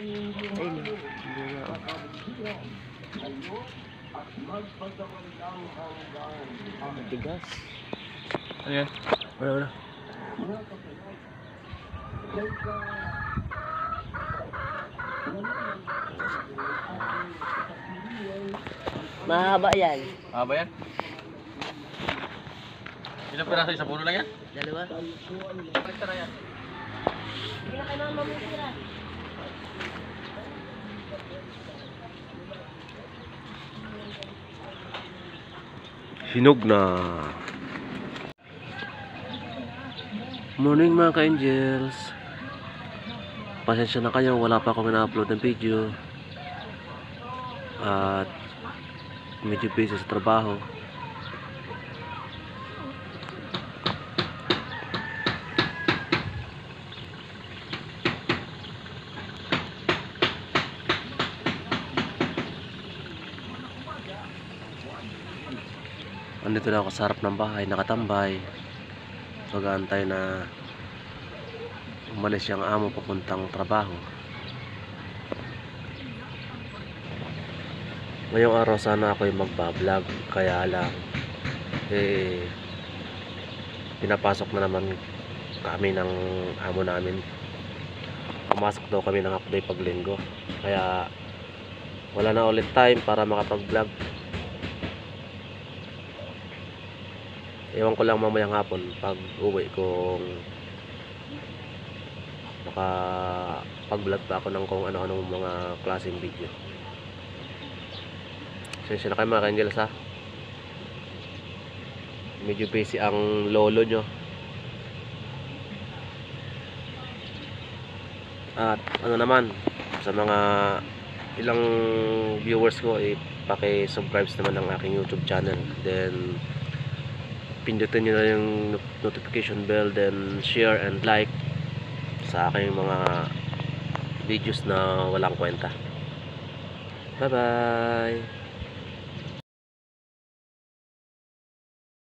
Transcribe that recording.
Ayun. Tigas. Ano yan? Wala. Mahaba yan. Ah, ba yan? Ilang piraso? Isang puno lang yan? Dalawa. Tara yan. Hindi na kailangan mamutira. Hinog na. Morning mga ka-angels. Pasensya na kayo, wala pa akong ina-upload ng video. At medyo busy sa trabaho. Andito na ako sa harap ng bahay, nakatambay. Mag-aantay na umalis yung amo papuntang trabaho. Ngayong araw sana ako yung magbablog, kaya lang pinapasok na naman kami ng amo namin. Pumasok daw kami ng half-day pag linggo, kaya wala na ulit time para makapag-vlog. Ewan ko lang mamayang hapon pag uwi kung makapag-vlog pa ako ng kung ano-anong mga klaseng video. Sensya na kayo mga ka-angels ha. Medyo busy ang lolo nyo. At ano naman, sa mga ilang viewers ko, paki-subscribe naman ng aking YouTube channel. Then pindutin nyo na yung notification bell, then share and like sa aking mga videos na walang kwenta. Bye bye.